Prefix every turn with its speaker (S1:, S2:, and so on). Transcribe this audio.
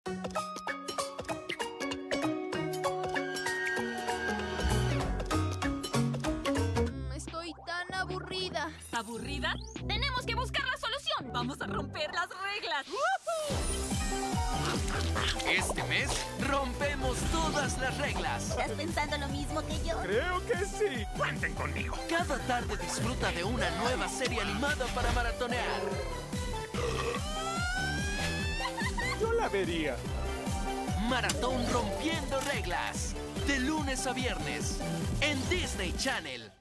S1: Estoy tan aburrida.
S2: ¿Aburrida? ¡Tenemos que buscar la solución! ¡Vamos a romper las reglas!
S3: Este mes rompemos todas las reglas.
S4: ¿Estás pensando lo mismo que yo?
S5: Creo que sí.
S6: ¡Cuenten conmigo!
S3: Cada tarde disfruta de una nueva serie animada para maratonear.
S5: Yo la vería.
S3: Maratón Rompiendo Reglas. De lunes a viernes en Disney Channel.